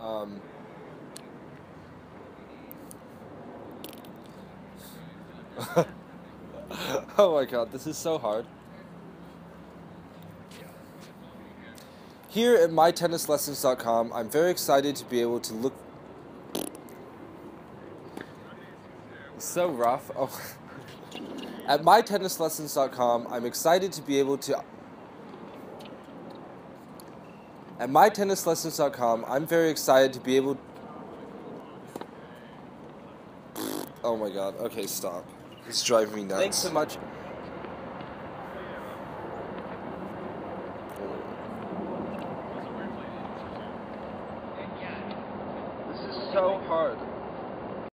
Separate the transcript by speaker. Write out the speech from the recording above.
Speaker 1: Oh my god, this is so hard. Here at mytennislessons.com, I'm very excited to be able to look... So rough. Oh. At mytennislessons.com, I'm excited to be able to... At mytennislessons.com, I'm very excited to be able... Oh my god, okay, stop. It's driving me nuts. Thanks so much.